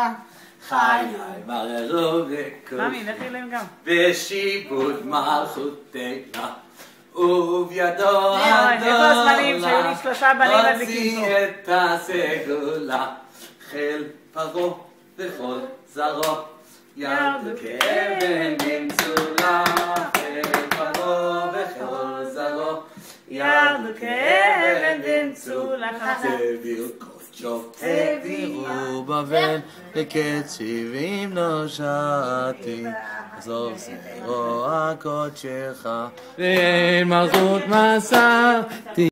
חיי בררו בקוף. ממי, לכי להם גם. בשיפוט מלכותיך. ובידו איפה הזמנים שהיו לי 3 בנים מדליקים פה? הוציא את הסגולה, חיל פרעה וכל זרעו, ירדו כאבן במצולה, חיל פרעה וכל זרעו, ירדו כאבן במצולה, תביאו קוף תביאו בבל, לקץ 70 נושעתי, עזוב זרוע קודשך, ואין מלכות מסרתי.